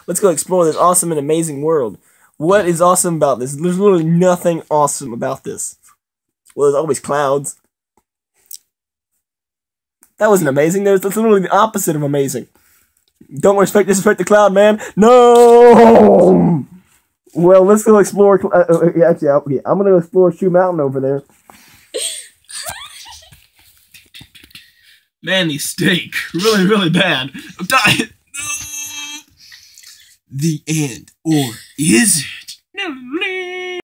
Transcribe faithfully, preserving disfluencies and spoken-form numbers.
Let's go explore this awesome and amazing world. What is awesome about this? There's literally nothing awesome about this. Well, there's always clouds. That wasn't amazing. There's that's literally the opposite of amazing. Don't respect disrespect the cloud, man. No. Well, let's go explore. Uh, uh, actually, I, yeah, I'm gonna explore Shoe Mountain over there. Man, these stink really, really bad. I'm dying. The end, or is it?